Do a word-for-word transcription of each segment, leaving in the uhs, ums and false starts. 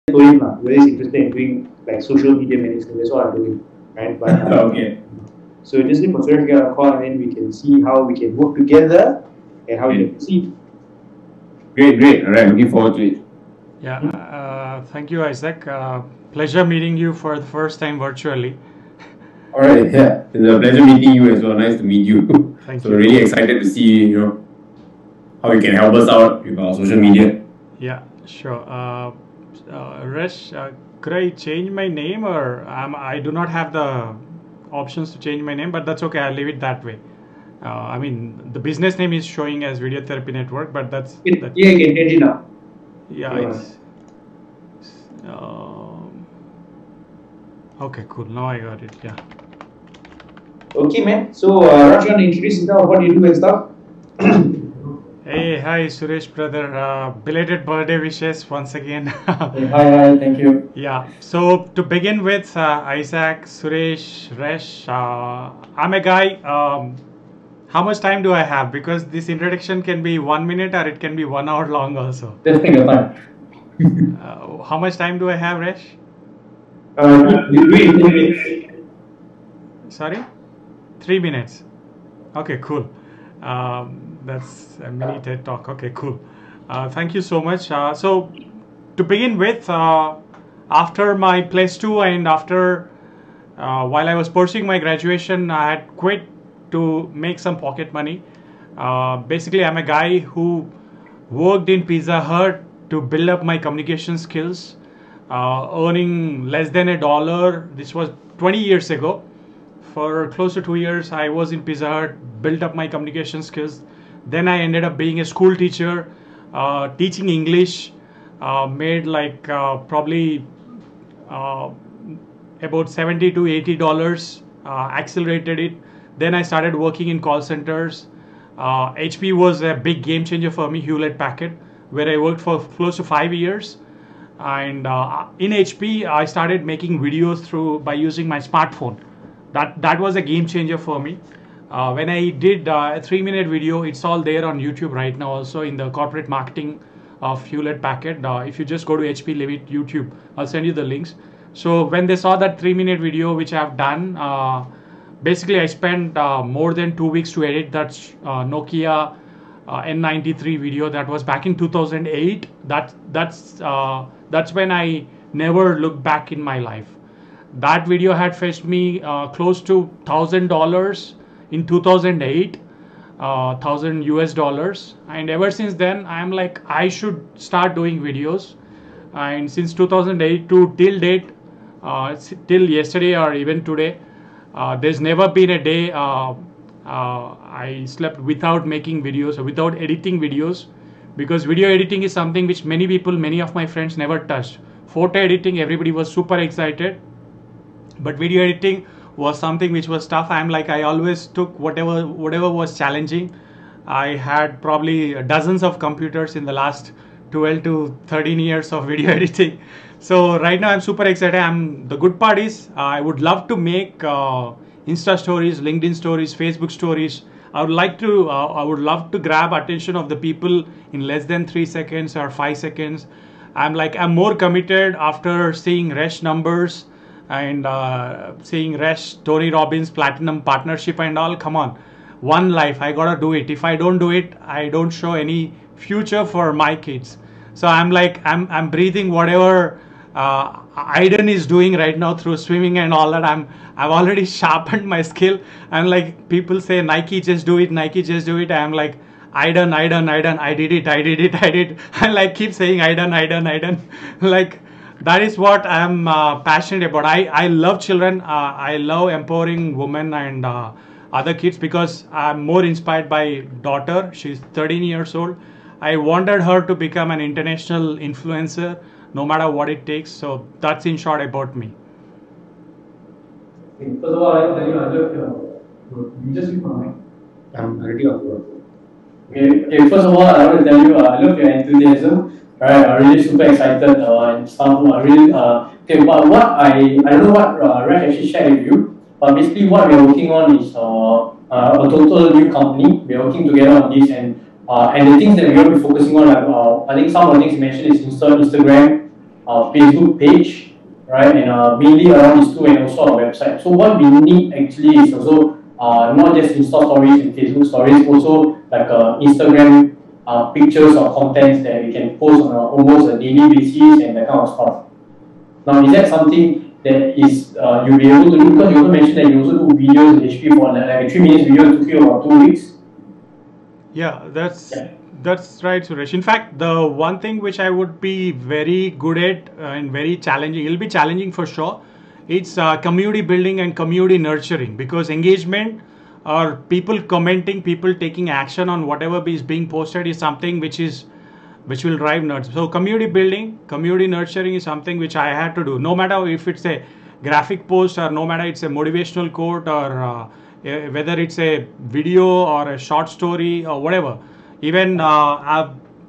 told him lah, whether he's interested in doing like social media management. That's what I'm doing, right? But uh, Okay. so just need for Suresh to get a call, and then we can see how we can work together and how we can proceed. Great, great. All right, looking forward to it. Yeah, uh, thank you, Isaac. Uh, pleasure meeting you for the first time virtually. All right, yeah, it's a pleasure meeting you as well. Nice to meet you. Thank so you. really excited to see you know how you can help us out with our social media. Yeah, sure. Uh, uh, Resh, uh, could I change my name, or um, I do not have the options to change my name, but that's okay. I'll leave it that way. Uh, I mean, the business name is showing as Video Therapy Network, but that's It, that, yeah, you can change it now. yeah. Yeah. It's, um, okay, cool. Now I got it. Yeah. Okay, man. So, uh, Raj, you want to introduce yourself, what you do and stuff? Hey, hi, Suresh, brother. Uh, belated birthday wishes once again. Hey, hi, hi, thank you. Yeah, so to begin with, uh, Isaac, Suresh, Resh, uh, I'm a guy. Um, how much time do I have? Because this introduction can be one minute or it can be one hour long also. Just take your time. Uh, how much time do I have, Resh? Uh, you do it in ten minutes. Sorry? Three minutes. Okay, cool. Um, that's a mini TED talk. Okay, cool. Uh, thank you so much. Uh, so, to begin with, uh, after my plus two and after uh, while I was pursuing my graduation, I had quit to make some pocket money. Uh, basically, I'm a guy who worked in Pizza Hut to build up my communication skills, uh, earning less than a dollar. This was twenty years ago. For close to two years, I was in Pizza Hut, built up my communication skills. Then I ended up being a school teacher, uh, teaching English, uh, made like uh, probably uh, about seventy to eighty dollars, uh, accelerated it. Then I started working in call centers. Uh, H P was a big game changer for me, Hewlett Packard, where I worked for close to five years. And uh, in H P, I started making videos through by using my smartphone. That that was a game changer for me. Uh, when I did uh, a three minute video, it's all there on YouTube right now, also in the corporate marketing of Hewlett Packard. Uh, if you just go to H P Levitt YouTube, I'll send you the links. So when they saw that three minute video, which I've done, uh, basically I spent uh, more than two weeks to edit that uh, Nokia uh, N ninety-three video. That was back in two thousand eight. That that's uh, that's when I never looked back in my life. That video had fetched me uh, close to thousand dollars in two thousand eight, uh, thousand U S dollars, and ever since then I'm like I should start doing videos. And since two thousand eight to till date, uh, till yesterday or even today, uh, there's never been a day uh, uh, I slept without making videos or without editing videos, because video editing is something which many people, many of my friends never touched. Photo editing, everybody was super excited. But video editing was something which was tough. I'm like, I always took whatever whatever was challenging. I had probably dozens of computers in the last twelve to thirteen years of video editing. So right now I'm super excited. I'm the good part is uh, I would love to make uh, Insta stories, LinkedIn stories, Facebook stories. I would like to, uh, I would love to grab attention of the people in less than three seconds or five seconds. I'm like, I'm more committed after seeing Resh numbers and uh, seeing Resh, Tony Robbins, Platinum Partnership and all. Come on, one life, I gotta do it. If I don't do it, I don't show any future for my kids. So I'm like, I'm, I'm breathing whatever uh, Aiden is doing right now through swimming and all that. I'm, I've already sharpened my skill. I'm like, people say Nike, just do it, Nike, just do it. I'm like, I done, I done, I done, I did it, I did it, I did. I like keep saying I done, I done, I done. Like, that is what I'm uh, passionate about. I, I love children. Uh, I love empowering women and uh, other kids, because I'm more inspired by daughter. She's thirteen years old. I wanted her to become an international influencer, no matter what it takes. So that's in short about me. First of all, I tell you, I love your. You just speak my mic. I'm already on board. Okay, okay, first of all, I want to tell you, uh, I love your enthusiasm. Right, I'm really super excited uh, and stuff. I really uh, okay, but what I I don't know what uh, Resh actually shared with you, but basically what we're working on is uh, uh, a total new company. We're working together on this, and uh, and the things that we're going to be focusing on, like, uh, I think some of the things you mentioned is Insta, Instagram, uh, Facebook page, right, and uh, mainly around these two, and also our website. So what we need actually is also uh, not just Insta stories and Facebook stories, also like uh, Instagram uh, pictures or contents that we can post on a, almost a daily basis and that kind of stuff. Now, is that something that is uh, you'll be able to do? Because you also mentioned that you also do videos in H P for like, like a three minutes video took you about two weeks. Yeah, that's Yeah. that's right, Suresh. In fact, the one thing which I would be very good at uh, and very challenging, it'll be challenging for sure. It's uh, community building and community nurturing, because engagement or people commenting, people taking action on whatever is being posted is something which is which will drive nurture. So community building, community nurturing is something which I had to do. No matter if it's a graphic post or no matter it's a motivational quote or uh, eh, whether it's a video or a short story or whatever. Even uh, I've,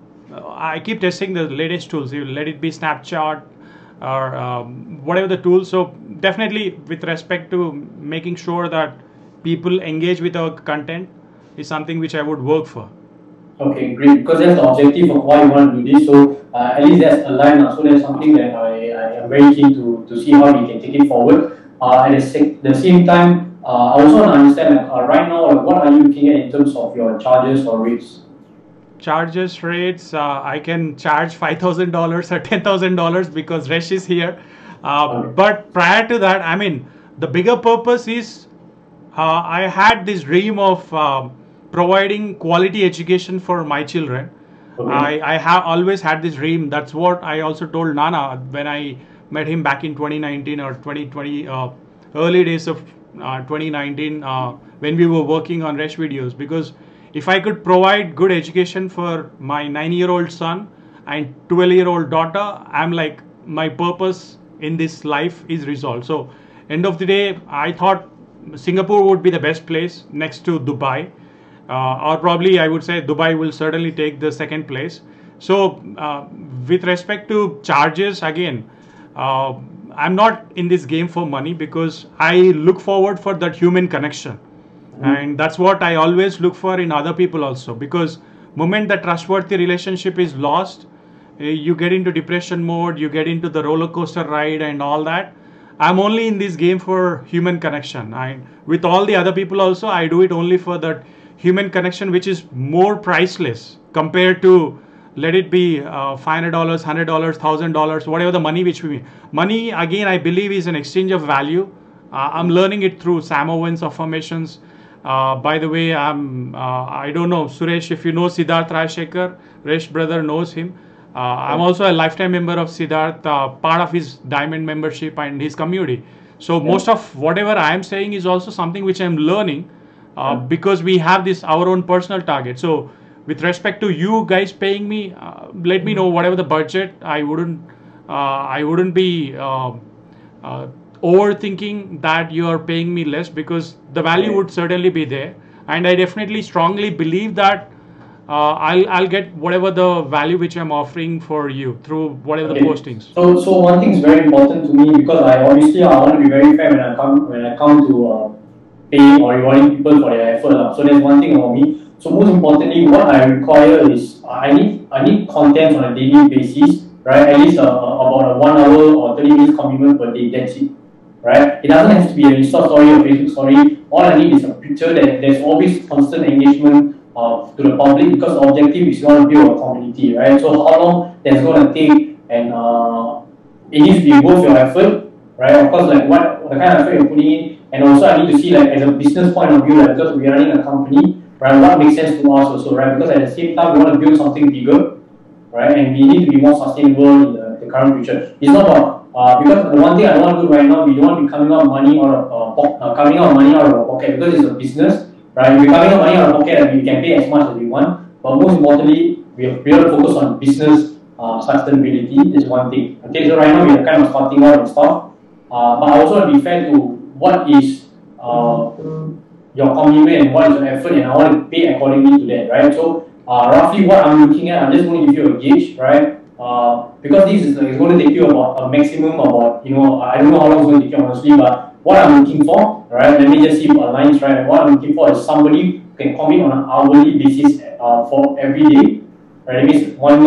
I keep testing the latest tools. You let it be Snapchat or um, whatever the tools. So definitely with respect to making sure that people engage with our content is something which I would work for. Okay, great. Because that's the objective of why you want to do this. So uh, at least that's aligned. So that's something that I, I am very keen to, to see how we can take it forward. Uh, at the, same, the same time, uh, I also want to understand like, uh, right now, like, what are you looking at in terms of your charges or rates? Charges, rates, uh, I can charge five thousand dollars or ten thousand dollars because Resh is here. Uh, Okay. But prior to that, I mean, the bigger purpose is uh, I had this dream of uh, providing quality education for my children. Okay. I, I have always had this dream. That's what I also told Nana when I met him back in twenty nineteen or twenty twenty, uh, early days of uh, twenty nineteen uh, when we were working on Resh videos. Because if I could provide good education for my nine-year-old son and twelve-year-old daughter, I'm like, my purpose in this life is resolved. So end of the day, I thought Singapore would be the best place next to Dubai. Uh, or probably I would say Dubai will certainly take the second place. So uh, with respect to charges, again, uh, I'm not in this game for money because I look forward for that human connection. Mm-hmm. And that's what I always look for in other people also, because moment the trustworthy relationship is lost, uh, you get into depression mode, you get into the roller coaster ride and all that. I'm only in this game for human connection. And with all the other people also, I do it only for that human connection, which is more priceless compared to, let it be uh, five hundred dollars, one hundred dollars, one thousand dollars, whatever the money which we, money again, I believe is an exchange of value. Uh, I'm learning it through Sam Owens affirmations. Uh, by the way, I'm, uh, I don't know, Suresh, if you know Siddharth Rajshekhar, Resh brother knows him. Uh, I'm also a lifetime member of Siddharth, uh, part of his diamond membership and his community. So yeah. Most of whatever I am saying is also something which I'm learning uh, yeah. because we have this our own personal target. So with respect to you guys paying me, uh, let me know whatever the budget. I wouldn't, uh, I wouldn't be uh, uh, overthinking that you are paying me less, because the value yeah. would certainly be there. And I definitely strongly believe that Uh, I'll I'll get whatever the value which I'm offering for you through whatever okay. the postings. So so one thing is very important to me, because I obviously I want to be very fair when I come when I come to uh, pay or rewarding people for their effort. Uh. So there's one thing about me. So most importantly, what I require is uh, I need I need content on a daily basis, right? At least uh, about a one hour or thirty minutes commitment per day. That's it, right? It doesn't have to be an Insta story or Facebook story. All I need is a picture that there's always constant engagement Uh, to the public, because the objective is you want to build a community, right? So how long that's going to take, and uh, it needs to be worth your effort, right? Of course, like what the kind of effort you're putting in, and also I need to see like as a business point of view, like because we're running a company, right? What makes sense to us also, right? Because at the same time we want to build something bigger, right? And we need to be more sustainable in the, the current future. It's not about uh, because the one thing I don't want to do right now, we don't want to be coming out money out of uh, uh, coming out money out of our pocket, because it's a business. Right, we're coming out money out of pocket and we can pay as much as we want, but most importantly, we have to focus on business uh, sustainability is one thing. Okay, so right now we are kind of starting out and stuff, uh, but I also want to be fair to what is uh, your commitment and what is your effort, and I want to pay accordingly to that, right? So uh, roughly what I'm looking at, I'm just going to give you a gauge, right? Uh, because this is, like, it's going to take you about a maximum about, you know, I don't know how long it's going to take you honestly, but what I'm looking for, right? Let me just see if it aligns, right? What I'm looking for is somebody who can commit on an hourly basis uh, for every day, right? That means one month,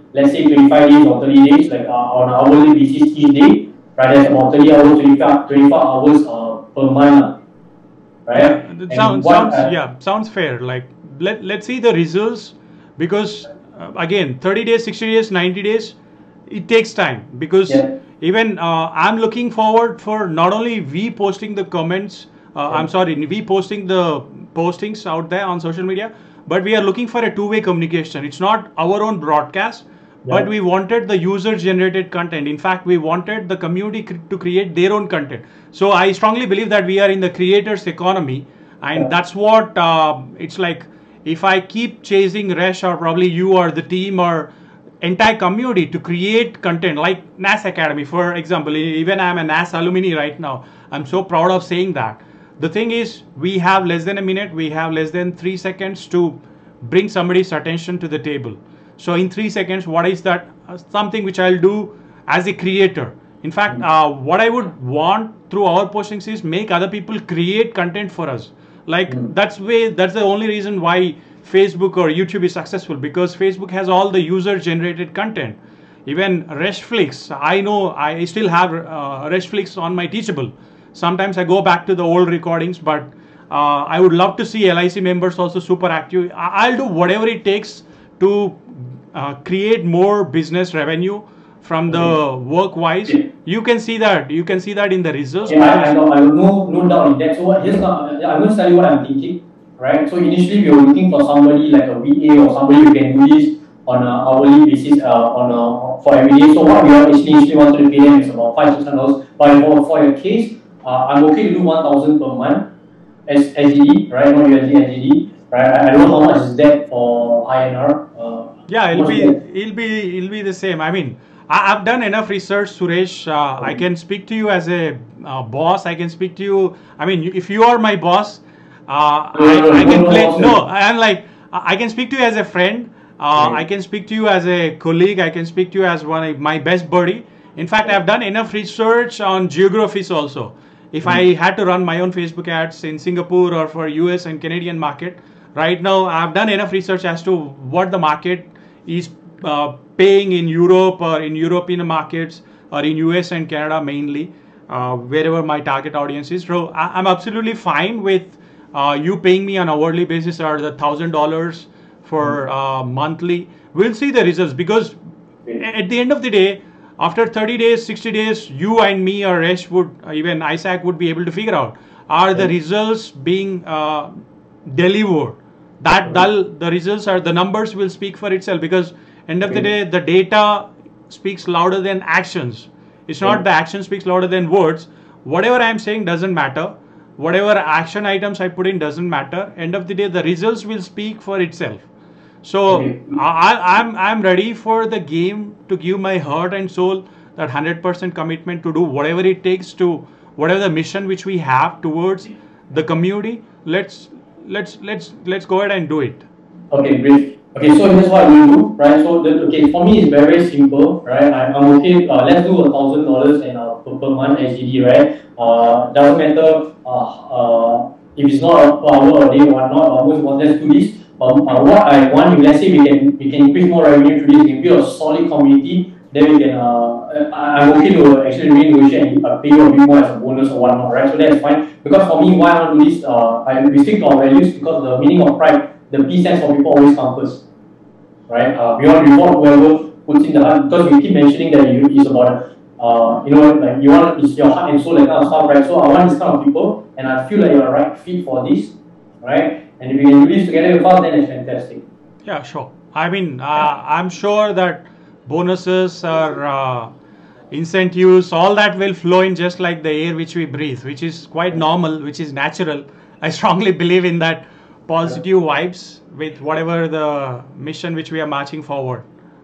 let's say twenty-five days or thirty days, like uh, on an hourly basis each day, right? That's about thirty hours, twenty-five, twenty-four hours uh, per month, right? It sounds, what, sounds uh, yeah, sounds fair. Like let let's see the results, because uh, again, thirty days, sixty days, ninety days, it takes time, because yeah. even uh, I'm looking forward for not only we posting the comments, uh, yeah. I'm sorry, we posting the postings out there on social media, but we are looking for a two-way communication. It's not our own broadcast, yeah. but we wanted the user-generated content. In fact, we wanted the community cr to create their own content. So I strongly believe that we are in the creators economy, and yeah. that's what uh, it's like. If I keep chasing Resh, or probably you or the team or entire community to create content like N A S Academy, for example, even I'm a N A S alumni right now. I'm so proud of saying that. The thing is, we have less than a minute, we have less than three seconds to bring somebody's attention to the table. So in three seconds, what is that? Uh, something which I'll do as a creator. In fact, uh, what I would want through our postings is make other people create content for us. Like mm. that's way, that's the only reason why Facebook or YouTube is successful, because Facebook has all the user generated content. Even Reshflix, I know I still have uh, Reshflix on my Teachable. Sometimes I go back to the old recordings, but uh, I would love to see L I C members also super active. I'll do whatever it takes to uh, create more business revenue from the mm-hmm. work wise. Yeah. You can see that. You can see that in the results. Yeah, I, I know. I know. No doubt in that. So what? Here's not, I'm going to tell you what I'm thinking. Right. So initially we were looking for somebody like a V A or somebody who can do this on an hourly basis, uh, on a, for every day. So what we are actually initially wanted to pay them is about five six hundred dollars. But for for your case, uh, I'm okay to do one thousand per month as S G D, right? Not U S D, S G D, right? I don't know how much is that for I N R. Uh, yeah, it'll be it'll be it'll be the same. I mean, I, I've done enough research, Suresh. Uh, okay. I can speak to you as a uh, boss. I can speak to you. I mean, if you are my boss. Uh, I, I can play, no, I'm like, I can speak to you as a friend, uh, I can speak to you as a colleague, I can speak to you as one of my best buddy. In fact, I've done enough research on geographies also. If mm. I had to run my own Facebook ads in Singapore or for U S and Canadian market, right now I've done enough research as to what the market is uh, paying in Europe or in European markets or in U S and Canada mainly, uh, wherever my target audience is. So I, I'm absolutely fine with Uh, you paying me on a hourly basis or the thousand dollars for uh, monthly. We'll see the results, because at the end of the day, after thirty days, sixty days, you and me or Resh would, uh, even Isaac would be able to figure out, are the results being uh, delivered? That dull, the results are, the numbers will speak for itself, because end of the day, the data speaks louder than actions. It's not the action speaks louder than words. Whatever I'm saying doesn't matter. Whatever action items I put in doesn't matter. End of the day, the results will speak for itself. So okay. I, I'm I'm ready for the game to give my heart and soul, that one hundred percent commitment to do whatever it takes to whatever the mission which we have towards the community. Let's let's let's let's go ahead and do it. Okay, great. Okay, so here's what we do, right? So the, okay, for me it's very simple, right? I, I'm okay. Uh, let's do a thousand dollars and uh, per, per month S G D, right? Uh, doesn't matter uh, uh, if it's not a per hour or day or not. Uh, most important, let's do this. Um, uh, what I want, if let's say we can we can increase more revenue through this, we can build a solid community. Then we can. Uh, I'm okay to actually renegotiate and uh, pay you a bit more as a bonus or whatnot, right? So that's fine. Because for me, why I want to do this, uh, I we stick to our values, because the meaning of pride. The P stands for people always come first, right? Uh, we want to reward whoever puts in the heart, because we keep mentioning that it's about, uh, you know, like you want, it's your heart and soul, that kind of stuff, right? So I want this kind of people, and I feel like you're a right fit for this, right? And if we can do this together with us, then it's fantastic. Yeah, sure. I mean, uh, yeah. I'm sure that bonuses or uh, incentives, all that will flow in just like the air which we breathe, which is quite normal, which is natural. I strongly believe in that. Positive vibes with whatever the mission which we are marching forward.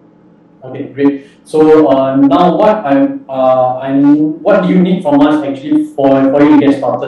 Okay, great. So uh, now, what I uh, I what do you need from us actually for for you to get started?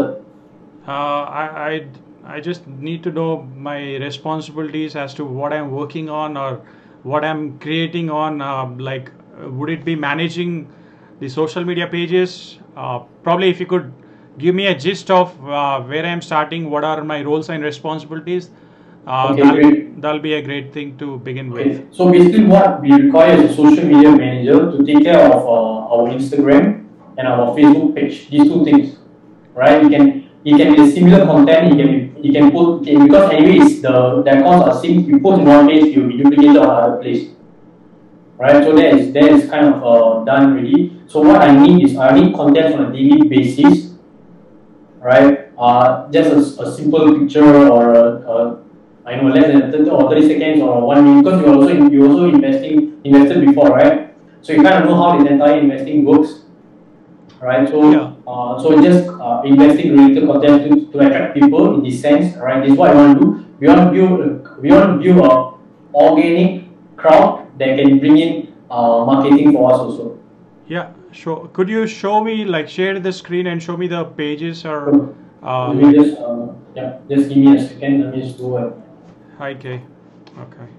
Uh, I, I I just need to know my responsibilities as to what I'm working on or what I'm creating on. Uh, like, would it be managing the social media pages? Uh, probably, if you could give me a gist of uh, where I'm starting, what are my roles and responsibilities. Uh, okay, great. that'll be a great thing to begin with. Okay. So basically, what we require is a social media manager to take care of uh, our Instagram and our Facebook page. These two things, right? You can you can be similar content. You can you can put okay, because anyways the the accounts are synced. You post in one place, you will be duplicated on another place, right? So that is that is kind of uh, done already. So what I need is I need content on a daily basis, right? Uh, just a, a simple picture or a, a I know less than thirty or thirty seconds or one minute because you also you also investing invested before, right? So you kind of know how this entire investing works, right? So Yeah. uh, so just uh, investing related content to, to attract people in this sense, right? This is what I want to do. We want to build we want to build a organic crowd that can bring in uh, marketing for us also. Yeah, sure. Could you show me, like, share the screen and show me the pages or? So, Uh, let me just uh, yeah, just give me a second. Let me just do it. Hi, Kay. Okay.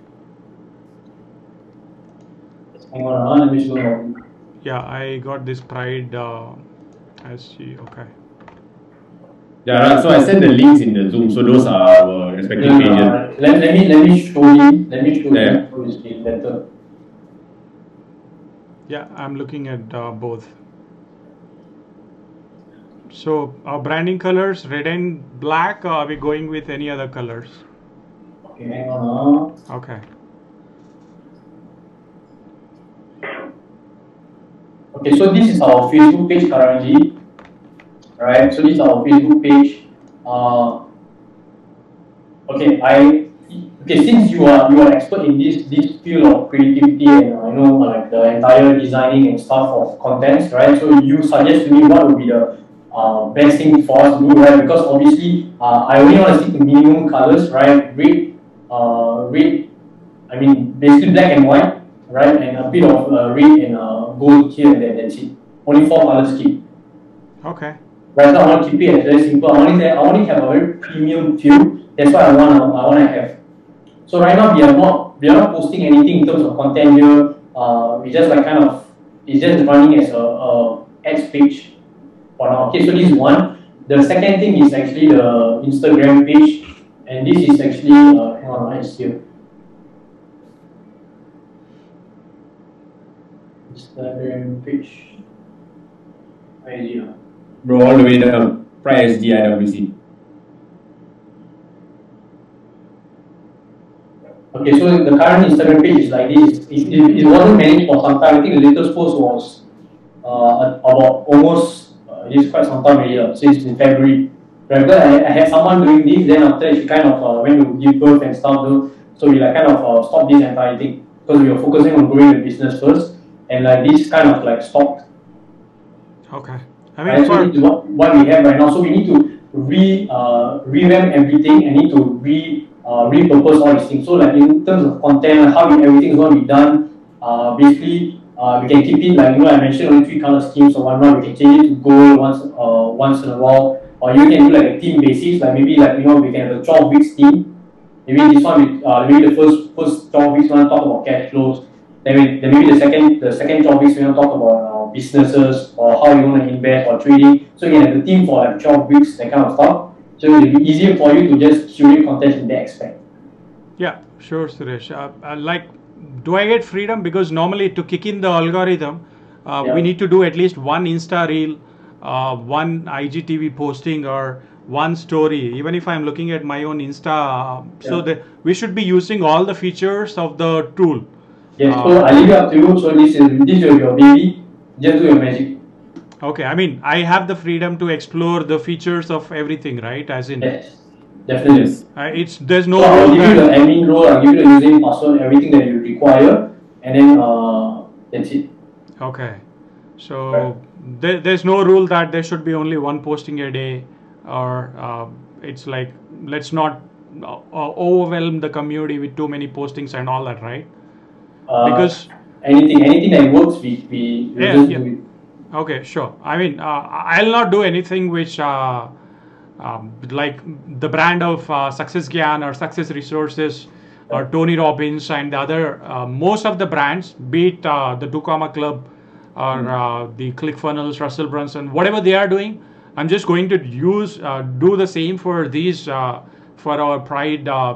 Hang on, uh, let me just go on. Yeah, I got this Pride uh, S G. Okay. Yeah, right. So I sent the links in the Zoom. So those are our respective Yeah, pages. uh, let, let me let me show you. Let me show Yeah. you so it's been better. Yeah, I'm looking at uh, both. So our branding colors, red and black, or are we going with any other colors? Okay, hang on. Uh. Okay. Okay, so this is our Facebook page currently, right? So this is our Facebook page. Uh, okay, I okay since you are you are expert in this this field of creativity and I uh, know like the entire designing and stuff of contents, right? So you suggest to me what would be the uh, best thing for us to do, right? Because obviously uh, I only want to stick to minimum colors, right? Red, uh, red. I mean basically black and white. Right, and a bit of uh, red and uh, gold here and there, that's it. Only four colors keep. Okay. Right now I want to keep it as very simple. I want it, I want it to have a very premium feel. That's what I want. I want to have. So right now we are not we are not posting anything in terms of content here. Uh, we just like kind of it's just running as a, a ads page for now. Okay, so this is one. The second thing is actually the Instagram page, and this is actually uh, hang on, it's here. Instagram page. Where is it? Bro, all the way down. Pride S G I W C. Okay, so the current Instagram page is like this. It, it, it wasn't managed for some time. I think the latest post was uh, about almost, uh, it's quite some time already, uh, since in February. Right, because I, I had someone doing this, then after that she kind of uh, went to give birth and stuff. So we like kind of uh, stopped this entire thing because we were focusing on growing the business first. And like this kind of like stopped. Okay. I mean, Right, so for, this is what, what we have right now. So we need to re uh, revamp everything and need to re uh, repurpose all these things. So like in terms of content, how everything is going to be done. Uh, basically, uh, we can keep it like you know I mentioned only three color schemes or whatnot. We can change it to gold once uh, once in a while, or you can do like a theme basis. Like maybe like you know we can have a twelve weeks theme. Maybe this one, we, uh, maybe the first first twelve weeks we want to talk about cash flows. Then, we, then maybe the second the second topics we want to talk about uh, businesses or how you want to invest or trading. So you can have the theme for like twelve weeks, that kind of stuff. So it will be easier for you to just curate content in that aspect. yeah, sure, Suresh. Uh, uh, like, do I get freedom? Because normally to kick in the algorithm, uh, Yeah. we need to do at least one Insta reel, uh, one I G T V posting, or one story. Even if I'm looking at my own Insta, uh, so Yeah. that we should be using all the features of the tool. Yes, Uh, so I leave it up to you. So this is this is your baby. Just do your magic. Okay, I mean, I have the freedom to explore the features of everything, right? As in, Yes, definitely. Yes. uh, it's there's no So I'll rule give you the that, admin role. I'll give you the username, password, everything that you require, and then uh, that's it. okay. So Right. there, there's no rule that there should be only one posting a day, or uh, it's like let's not uh, uh, overwhelm the community with too many postings and all that, right? Uh, Because anything anything that works, we we we Yeah, just yeah. do it. okay, sure. I mean, uh, I'll not do anything which, uh, um, like the brand of uh, Success Gyan or Success Resources or Tony Robbins and the other, uh, most of the brands, be it uh, the two comma Club or uh, the ClickFunnels, Russell Brunson, whatever they are doing, I'm just going to use, uh, do the same for these, uh, for our Pride uh,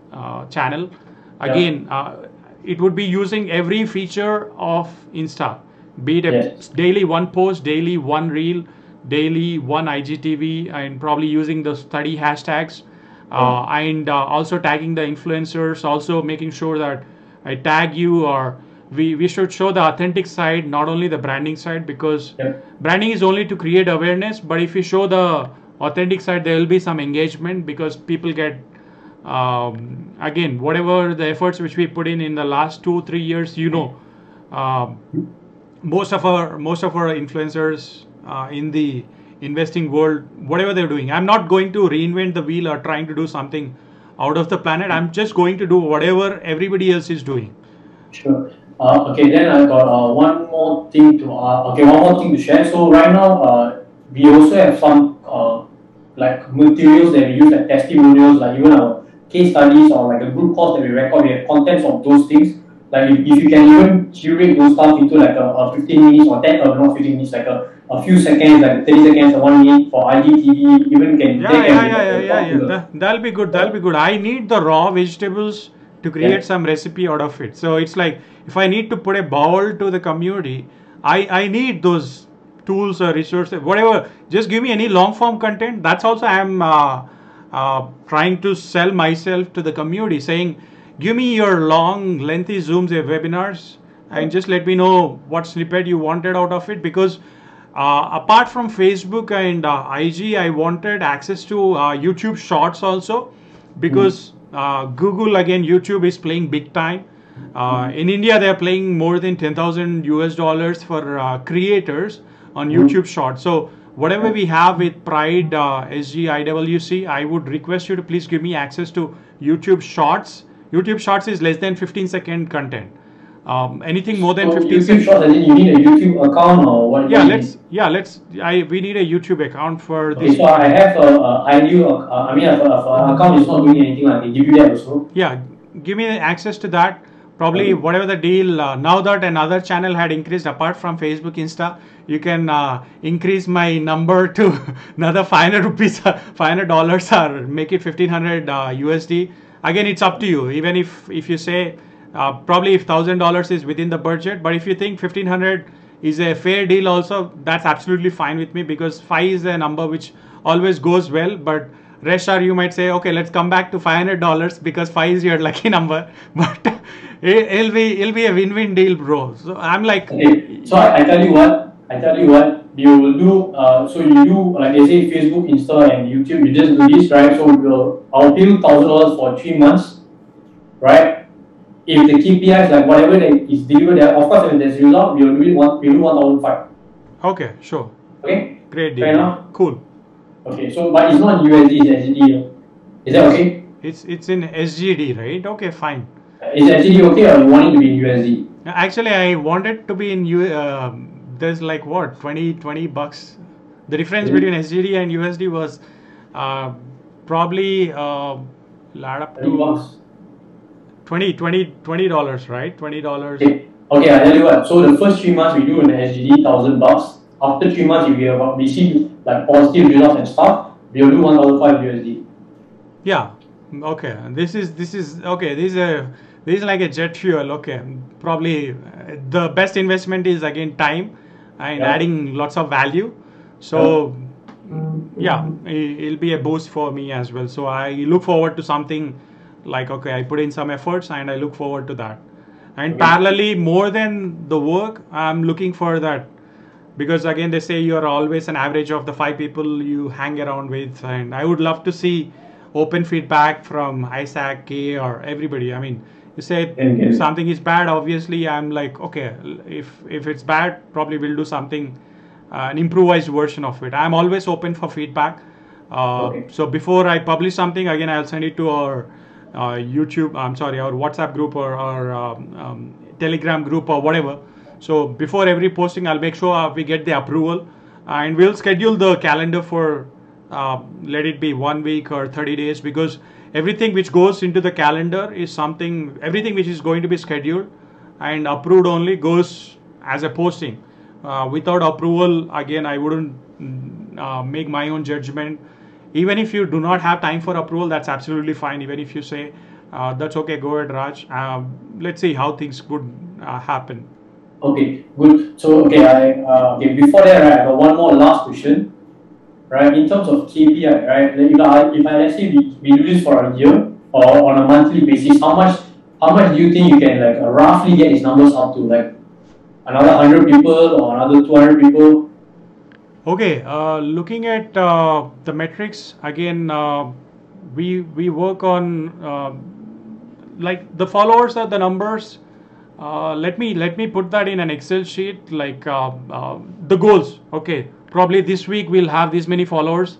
uh, channel. Again, Yeah. uh, it would be using every feature of Insta, be it a Yes. daily one post, daily one reel, daily one I G T V, and probably using the study hashtags, uh, and uh, also tagging the influencers, also making sure that I tag you, or we, we should show the authentic side, not only the branding side, because Yep. branding is only to create awareness, but if you show the authentic side, there will be some engagement because people get, um, again, whatever the efforts which we put in in the last two, three years, you know, uh, most of our most of our influencers uh, in the investing world, whatever they're doing, I'm not going to reinvent the wheel or trying to do something out of the planet. I'm just going to do whatever everybody else is doing. Sure. Uh, okay, then I got uh, one more thing to uh, okay, one more thing to share. So right now, uh, we also have some uh, like materials that we use, like testimonials, like even our case studies or like a group course that we record. We have contents of those things. Like if, if you can even curate those stuff into like a, a fifteen minutes or ten, uh, not fifteen minutes, like a, a few seconds, like thirty seconds or one minute for I G T V, even can Yeah, they can yeah, be, yeah, like, yeah, a yeah, yeah. popular. That, that'll be good. That'll be good. I need the raw vegetables to create Yeah. some recipe out of it. So it's like if I need to put a bowl to the community, I I need those tools or resources, whatever. Just give me any long form content. That's also I'm uh, uh, trying to sell myself to the community, saying, give me your long, lengthy zooms or webinars, and just let me know what snippet you wanted out of it. Because uh, apart from Facebook and uh, I G, I wanted access to uh, YouTube Shorts also, because uh, Google, again, YouTube is playing big time. Uh, in India, they are playing more than ten thousand U S dollars for uh, creators on YouTube Shorts. So whatever we have with Pride, uh, S G, I W C, I would request you to please give me access to YouTube Shorts. YouTube Shorts is less than fifteen second content. Um, anything more than So fifteen YouTube seconds. Shorts, as in you need a YouTube account or what? Yeah, what you let's. Yeah, let's. I we need a YouTube account for Okay, this. so I have a, a I D, uh, I mean, if an account is not doing anything, I can give you that also. Yeah, give me access to that. Probably Okay. whatever the deal. Uh, now that another channel had increased apart from Facebook, Insta, you can uh, increase my number to another five hundred rupees, five hundred dollars, or make it fifteen hundred uh, U S D. Again, it's up to you. Even if if you say uh, probably if thousand dollars is within the budget, but if you think fifteen hundred is a fair deal, also that's absolutely fine with me, because five is a number which always goes well. But rest are, you might say, okay, let's come back to five hundred dollars because five is your lucky number. But it, it'll be it'll be a win-win deal, bro. So I'm like, Okay, so I, I tell you what, I tell you what, you will do, uh, so you do, like they say, Facebook, Insta, and YouTube, you just do this, right? So we'll, I'll pay you one thousand dollars for three months, right? If the K P Is, like whatever that is delivered there, of course, if there's a result, we'll do it one, we'll do one thousand five. okay, sure, Okay? great Fair deal, enough? cool. Okay, so, but it's not U S D, it's S G D. Is that okay? It's it's in S G D, right? Okay, fine. Is S G D okay, or you want it to be in U S D? Actually, I wanted to be in U. Um, there's like what twenty, twenty bucks. The difference Mhm. between S G D and U S D was uh, probably uh, add up thirty to bucks. twenty, twenty, twenty dollars, right? Twenty dollars. Okay, okay, I tell you what. So the first three months we do in S G D, thousand bucks. After three months, if we have we see like positive results and stuff, we'll do one thousand five U S D. Yeah. Okay. This is this is okay. This is a this is like a jet fuel. Okay. Probably uh, the best investment is again time and Yeah. adding lots of value. So yeah, it, it'll be a boost for me as well. So I look forward to something like, okay, I put in some efforts and I look forward to that. And Okay. parallelly, more than the work, I'm looking for that, because again they say you're always an average of the five people you hang around with, and I would love to see open feedback from Isaac, K, or everybody. I mean, you say Okay. if something is bad, obviously I'm like, okay, if if it's bad, probably we'll do something, uh, an improvised version of it. I'm always open for feedback. Uh, Okay. So before I publish something, again I'll send it to our uh, YouTube, I'm sorry, our WhatsApp group or our um, um, Telegram group or whatever. So before every posting, I'll make sure uh, we get the approval, and we'll schedule the calendar for uh, let it be one week or thirty days, because everything which goes into the calendar is something, everything which is going to be scheduled and approved only goes as a posting. Uh, without approval, again, I wouldn't mm, uh, make my own judgment. Even if you do not have time for approval, that's absolutely fine. Even if you say Uh, that's okay. Go ahead, Raj. Um, let's see how things could uh, happen. Okay, good. So okay, I uh, okay before that, right, I got one more last question. Right, in terms of K P I, right? Like if I if I let's say we, we do this for a year or on a monthly basis, how much how much do you think you can like uh, roughly get these numbers up to? Like another hundred people or another two hundred people? Okay, uh, looking at uh, the metrics again, uh, we we work on uh, like the followers are the numbers. Uh, let me let me put that in an Excel sheet, like uh, uh, the goals. Okay, probably this week we'll have this many followers.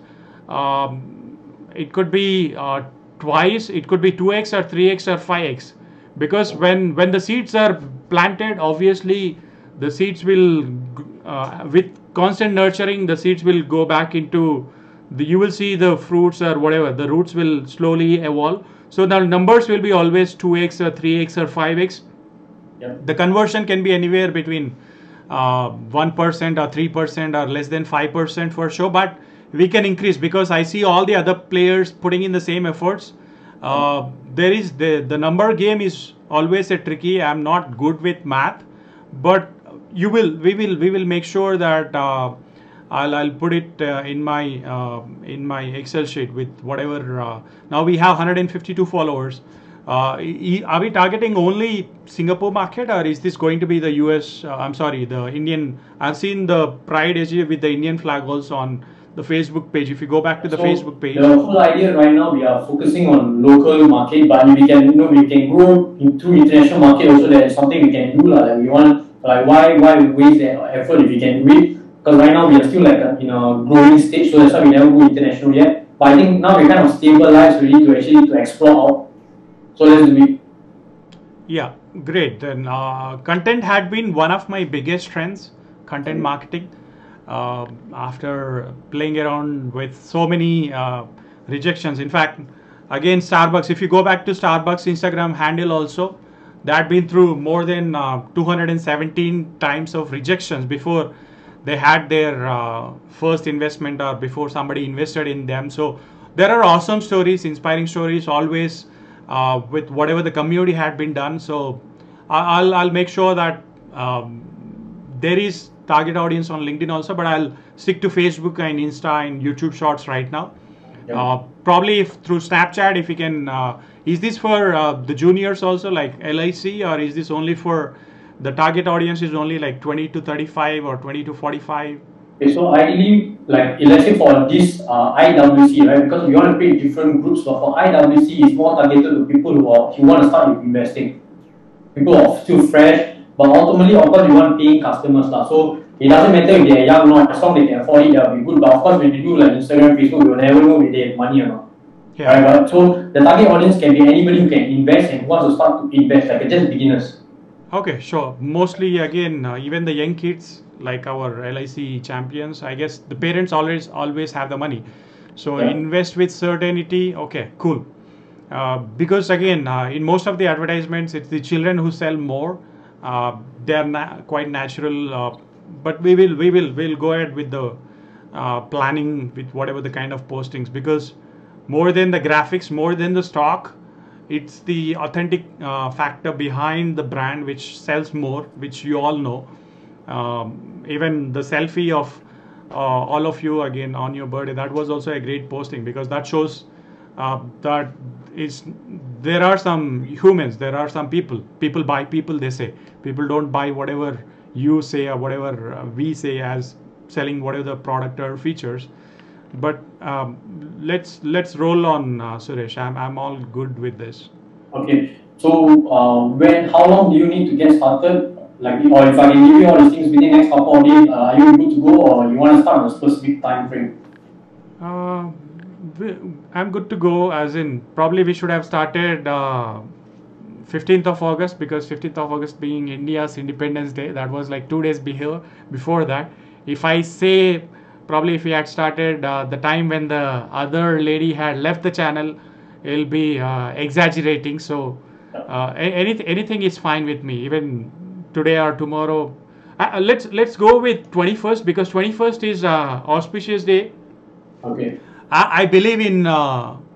Um, it could be uh, twice, it could be two x or three x or five x, because when when the seeds are planted, obviously the seeds will uh, with constant nurturing, the seeds will go back into the, you will see the fruits or whatever, the roots will slowly evolve. So the numbers will be always two x or three x or five x. Yep. The conversion can be anywhere between uh, one percent or three percent or less than five percent for sure, but we can increase because I see all the other players putting in the same efforts. Uh, there is the, the number game is always a tricky. I'm not good with math, but you will, we will, we will make sure that uh, I'll, I'll put it uh, in my uh, in my Excel sheet with whatever. Uh, now we have one hundred fifty-two followers. Uh, are we targeting only Singapore market, or is this going to be the U S? Uh, I'm sorry, the Indian. I've seen the Pride S G with the Indian flag also on the Facebook page. If you go back to the So Facebook page, the whole idea right now we are focusing on local market, but we can you know we can grow into international market also. That is something we can do lah. Like we want like why why waste that effort if we can do it? Because right now we are still like a, in a growing stage, so that's why we never go international yet. But I think now we kind of stabilized really to actually to explore out. So let's do it. yeah, great. Then uh, content had been one of my biggest strengths, content marketing. Uh, after playing around with so many uh, rejections, in fact, again Starbucks. If you go back to Starbucks Instagram handle also, that been through more than uh, two hundred seventeen times of rejections before they had their uh, first investment or before somebody invested in them. So there are awesome stories, inspiring stories always. Uh, with whatever the community had been done. So I'll, I'll make sure that um, there is target audience on LinkedIn also, but I'll stick to Facebook and Insta and YouTube Shorts right now. Yep. Uh, probably if, through Snapchat, if you can, uh, is this for uh, the juniors also like L I C, or is this only for the target audience is only like twenty to thirty-five or twenty to forty-five? Okay, so ideally, like let's say for this uh, I W C, right? Because we want to create different groups, but for I W C, it's more targeted to people who are who want to start with investing. People who are still fresh, but ultimately, of course, we want paying customers lah. So it doesn't matter if they are young or not, as long as they can afford it, they'll be good. But of course, when you do like Instagram, Facebook, you will never know if they have money or not. Yeah. Right? But so the target audience can be anybody who can invest and wants to start to invest, like just beginners. Okay, sure. Mostly again, uh, even the young kids, like our L I C champions, I guess the parents always always have the money. So Yeah. invest with certainty. Okay, cool. Uh, because again, uh, in most of the advertisements, it's the children who sell more. Uh, they're na- quite natural. Uh, but we will we will we'll go ahead with the uh, planning with whatever the kind of postings, because more than the graphics, more than the stock, it's the authentic uh, factor behind the brand which sells more, which you all know. Um, even the selfie of uh, all of you again on your birthday, that was also a great posting, because that shows uh, that it's, there are some humans, there are some people. People buy people, they say. People don't buy whatever you say or whatever uh, we say as selling whatever the product or features. But um, let's let's roll on, uh, Suresh. I'm I'm all good with this. Okay. So uh, when how long do you need to get started? Like, or if I can give you all these things within the next couple of days, uh, are you good to go, or you want to start on a specific time frame? Uh, we- I'm good to go. As in, probably we should have started uh, fifteenth of August, because fifteenth of August being India's Independence Day, that was like two days before before that. If I say, probably if we had started uh, the time when the other lady had left the channel, it'll be uh, exaggerating. So uh, a- anything anything is fine with me, even today or tomorrow. Uh, uh, let's let's go with twenty-first, because twenty-first is uh, auspicious day. Okay. I, I believe in uh,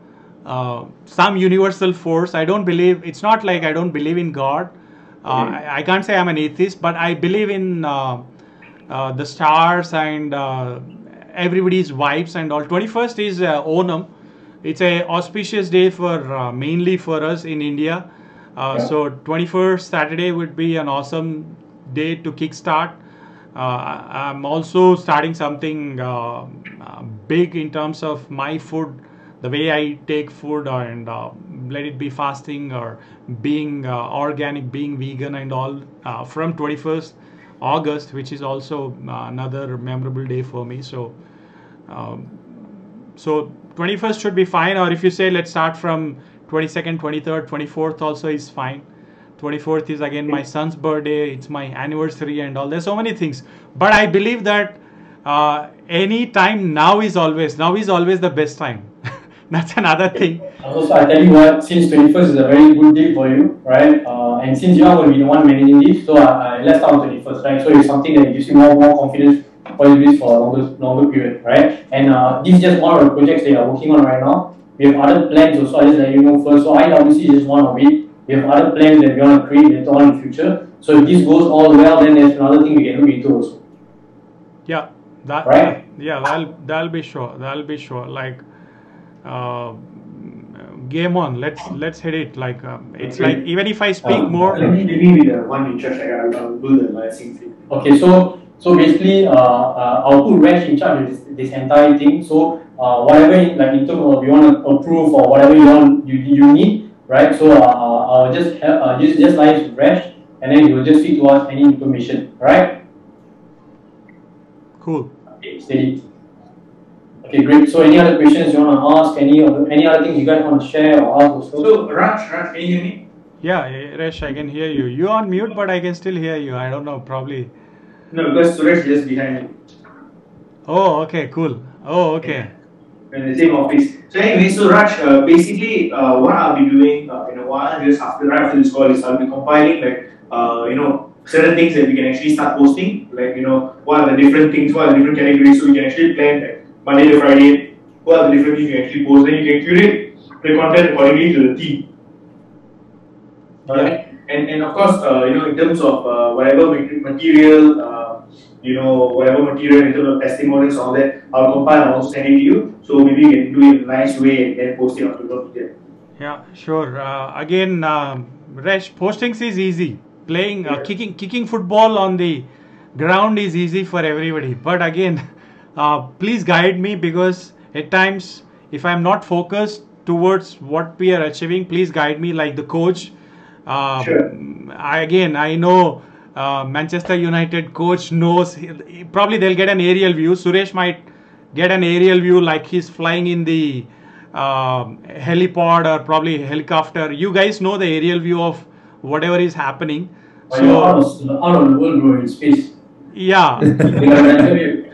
uh, some universal force. I don't believe, it's not like I don't believe in God. Uh, Okay. I, I can't say I'm an atheist, but I believe in uh, uh, the stars and uh, everybody's vibes and all. twenty-first is uh, Onam. It's a auspicious day for uh, mainly for us in India. Uh, Yeah. So twenty-first Saturday would be an awesome day to kickstart. Uh, I- I'm also starting something uh, uh, big in terms of my food, the way I take food, and uh, let it be fasting or being uh, organic, being vegan, and all uh, from twenty-first August, which is also uh, another memorable day for me. So, um, so twenty-first should be fine. Or if you say let's start from twenty-second, twenty-third, twenty-fourth, also is fine. twenty-fourth is again my son's birthday, it's my anniversary and all. There's so many things, but I believe that uh, any time now is always now is always the best time. That's another thing. Also, I tell you what, since twenty-first is a very good day for you, right? Uh, and since you are going to be the one managing this, so uh, uh, let's start on twenty-first, right? So it's something that gives you more, more confidence for you this for a longer, longer period, right? And uh, this is just one of the projects they are working on right now. We have other plans also, I just let you know first. So I W C is just one of it. We have other plans that we want to create later on in the future. So if this goes all well, then there's another thing we can look into also. Yeah, that Right. yeah, that'll that'll be sure. That'll be sure. Like, uh, game on. Let's let's hit it. Like, um, it's Okay. like even if I speak Um, more. Let me, let me be the one in charge. I'll, I'll do the liaising thing. Okay, so so basically, uh, uh, I'll put Resh in charge of this, this entire thing. So uh, whatever, in- like in terms of you want to approve or whatever you want, you, you need, right? So uh, I'll just help, uh, just just liaise with Resh, and then he will just feed to us any information, right? Cool. Okay, steady. Okay, great. So any other questions you want to ask? Any other any other things you guys want to share or ask also? So, Raj, Raj, can you hear me? Yeah, eh, Resh, I can hear you. You're on mute, but I can still hear you. I don't know, probably. No, because Suresh is just behind me. Oh, okay, cool. Oh, okay. In the same office. So anyway, so Raj, uh, basically, uh, what I'll be doing uh, in a while, just after right after this call, is I'll be compiling like uh, you know certain things that we can actually start posting, like you know what are the different things, what are the different categories, so we can actually plan like Monday to Friday, what are the different things you can actually post, then you can curate the content accordingly to the theme. Alright, and and of course, uh, you know, in terms of uh, whatever ma- material, uh, you know, whatever material in terms of testimonials, all that, I'll compile and also send it to you. So maybe you can do it in a nice way and then post it on social media. Yeah, sure. Uh, again, um, Resh, postings is easy. Playing, uh, Yeah. kicking, kicking football on the ground is easy for everybody. But again, uh, please guide me, because at times, if I'm not focused towards what we are achieving, please guide me like the coach. Uh, Sure. I, again, I know uh, Manchester United coach knows. he- he- Probably they'll get an aerial view. Suresh might get an aerial view like he's flying in the um helipod or probably helicopter. You guys know the aerial view of whatever is happening. But you're out So of, out of the world, bro, in space. yeah. You know, I tell you.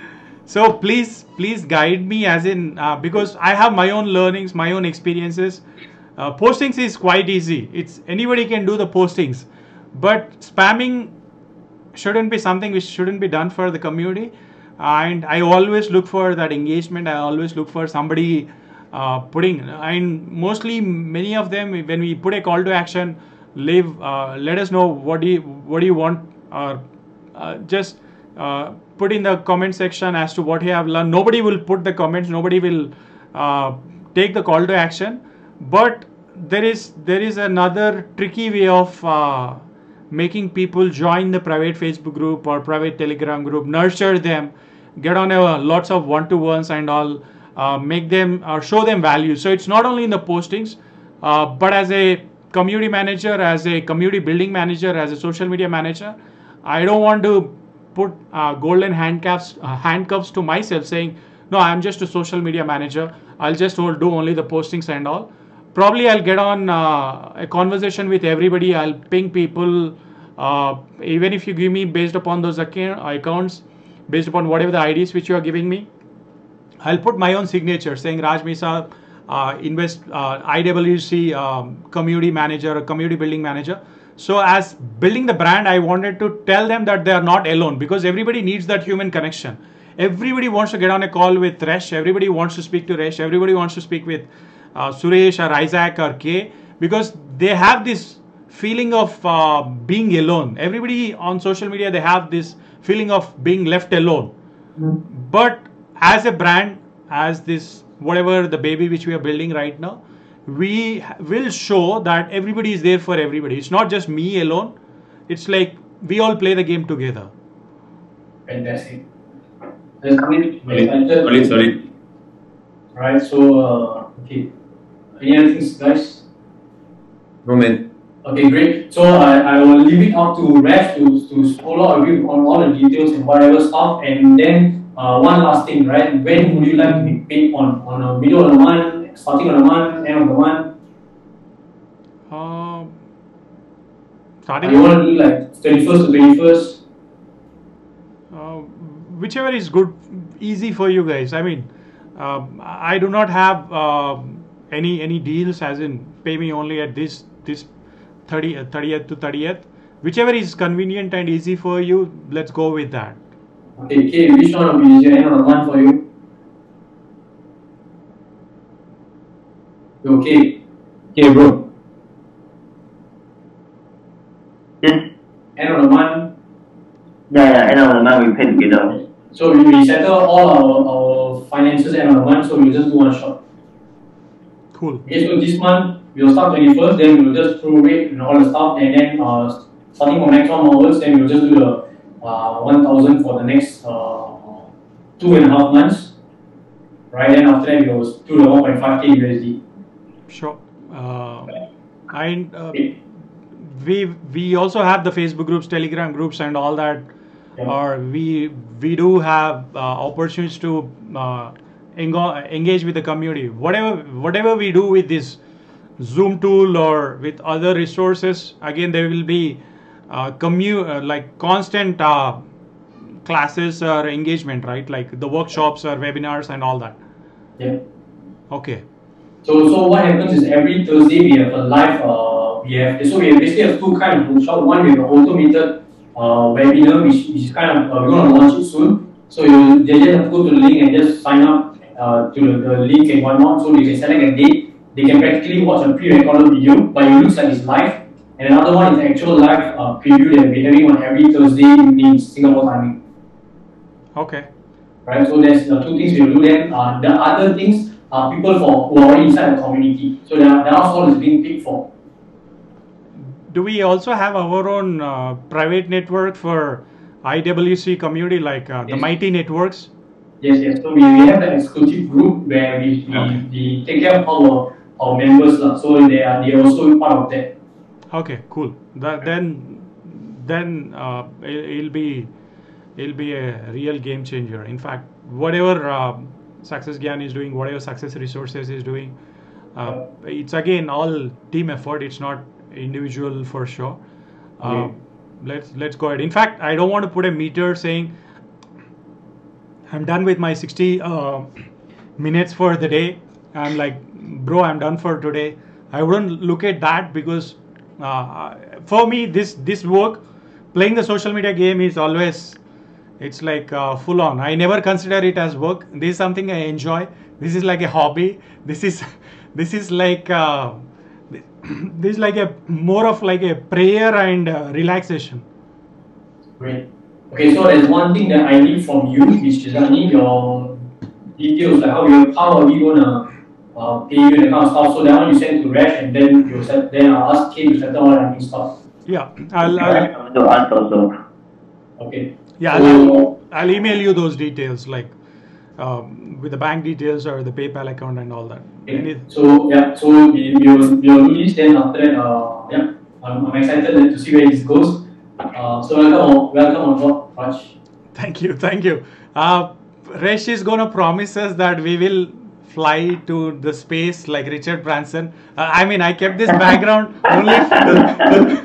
So please, please guide me, as in uh, because I have my own learnings, my own experiences. Uh, postings is quite easy. It's anybody can do the postings, but spamming shouldn't be something which shouldn't be done for the community. And I always look for that engagement. I always look for somebody uh, putting, and mostly many of them, when we put a call to action, leave, uh, let us know what do you what do you want, or uh, just uh, put in the comment section as to what you have learned. Nobody will put the comments. Nobody will uh, take the call to action. But there is there is another tricky way of uh, making people join the private Facebook group or private Telegram group. Nurture them, get on a lots of one-to-ones and all. Uh, make them or show them value. So it's not only in the postings, uh, but as a community manager, as a community building manager, as a social media manager, I don't want to put uh, golden handcuffs uh, handcuffs to myself, saying no, I'm just a social media manager, I'll just do only the postings and all. Probably I'll get on uh, a conversation with everybody. I'll ping people, uh, even if you give me based upon those account, accounts, based upon whatever the I Ds which you are giving me, I'll put my own signature saying Raj Misa, uh, invest uh, I W C um, community manager or community building manager. So as building the brand, I wanted to tell them that they are not alone, because everybody needs that human connection. Everybody wants to get on a call with Resh. Everybody wants to speak to Resh. Everybody wants to speak with uh, Suresh or Isaac or Kay, because they have this feeling of uh, being alone. Everybody on social media, they have this feeling of being left alone. Mm-hmm. But as a brand, as this whatever the baby which we are building right now, we will show that everybody is there for everybody. It's not just me alone. It's like we all play the game together. Fantastic. Solid, solid, solid. Right. So, uh, okay. Any other things, guys? No, man. Okay, great. So I, I will leave it up to Rash to, to follow up with on all the details and whatever stuff. And then uh, one last thing, right? When would you like to be paid on? On a middle of the month, starting of the month, end of the month? Um, starting. Uh, you want to do like thirty-first to twenty-first? Uh, whichever is good, easy for you guys. I mean, uh, I do not have uh, any any deals as in pay me only at this this thirtieth to thirtieth. Whichever is convenient and easy for you, let's go with that. Okay, okay. Which one will be easier, end of the month for you? You okay? Okay, bro. Yes. End of the month. Yeah, yeah. End of the month we pay together. So we, we settle all our, our finances end of the month, so we'll just do one shot. Cool. Okay, so this month we'll start twenty-first, then we'll just prorate and all the stuff, and then uh, starting from next one onwards, then we'll just do the uh, one thousand for the next uh, two and a half months. Right, then after that we'll do the one point five K U S D. Sure. Uh, and uh, we we also have the Facebook groups, Telegram groups, and all that. Yeah. Or we we do have uh, opportunities to uh, engage with the community. Whatever whatever we do with this Zoom tool or with other resources, again there will be uh, commu uh, like constant uh, classes or engagement, right? Like the workshops or webinars and all that. Yeah. Okay. So so what happens is every Thursday we have a live. Uh, we have so we have basically have two kind of workshop. One we have an automated uh, webinar, which, which is kind of uh, we're going to launch it soon. So you they just have to go to the link and just sign up uh, to the, the link and whatnot. So they can select a date. They can practically watch a pre-recorded video, but it looks like it's live. And another one is actual live uh, preview that we're having on every Thursday evening Singapore timing. Okay. Right. So there's the two things we'll do. Then uh, the other things. Uh, people for who are inside the community. So that that also is being paid for. Do we also have our own uh, private network for I W C community, like uh, yes. the Mighty Networks? Yes, yes. So we, we have an exclusive group where we, we, okay. we take care of our, our members. Uh, so they are they are also part of that. Okay, cool. That, then then uh, it, it'll be it'll be a real game changer. In fact, whatever. Uh, Success Gyan is doing, whatever Success Resources is doing, uh, it's again all team effort. It's not individual for sure. Uh, okay. Let's let's go ahead. In fact, I don't want to put a meter saying I'm done with my sixty uh, minutes for the day. I'm like, bro, I'm done for today. I wouldn't look at that because uh, for me, this this work, playing the social media game is always. It's like uh, full on. I never consider it as work. This is something I enjoy. This is like a hobby. This is, this is like, uh, this is like a more of like a prayer and uh, relaxation. Great. Okay, so there's one thing that I need from you, which is I need your details, like how you, how are we gonna uh, pay you and that kind of stuff. So that one you send to Rash, and then you set, then I'll ask Kate to settle all that stuff. Yeah, I'll. I'll to ask also. Okay. Yeah, I'll, I'll email you those details, like um, with the bank details or the PayPal account and all that. Okay. So yeah, so we we will, we will do this. Then after that, uh, yeah, I'm, I'm excited to see where this goes. Uh, so welcome, welcome on board, Raj. Thank you, thank you. Uh, Resh is gonna promise us that we will fly to the space like Richard Branson. Uh, I mean, I kept this background only.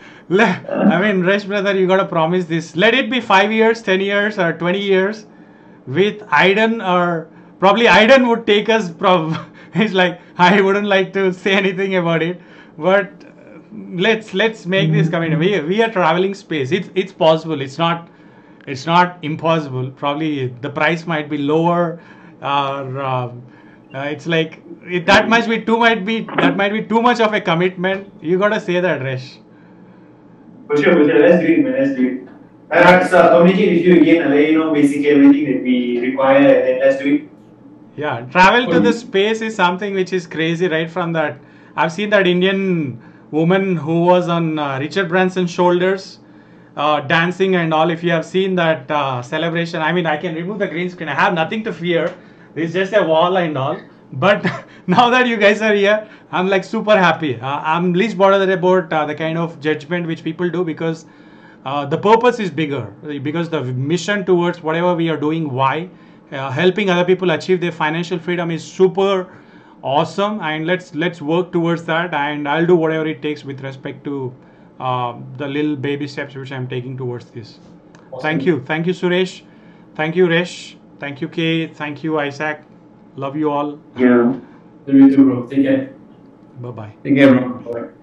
I mean, Resh brother, you gotta promise this. Let it be five years, ten years, or twenty years. With Aiden, or probably Aiden would take us. Prob it's like I wouldn't like to say anything about it, but let's let's make this commitment. We we are traveling space. It's it's possible. It's not it's not impossible. Probably the price might be lower, or uh, Uh, it's like it, that might be too might be that might be too much of a commitment. You gotta say that, Resh. For sure, for sure. Let's do it, man. Let's do it. And let's uh, communicate with you again and let you know basically everything that we require, and then let's do it. Yeah, travel to the space is something which is crazy right from that. I've seen that Indian woman who was on uh, Richard Branson's shoulders, uh, dancing and all. If you have seen that uh, celebration, I mean, I can remove the green screen. I have nothing to fear. It's just a wall and all. But now that you guys are here, I'm like super happy. Uh, I'm least bothered about uh, the kind of judgment which people do, because uh, the purpose is bigger. Because the mission towards whatever we are doing, why, uh, helping other people achieve their financial freedom is super awesome, and let's let's work towards that. And I'll do whatever it takes with respect to uh, the little baby steps which I'm taking towards this. Awesome. Thank you, thank you, Suresh. Thank you, Resh. Thank you, Kay. Thank you, Isaac. Love you all. Yeah. You too, bro. Take care. Bye bye. Take care, bro. Bye.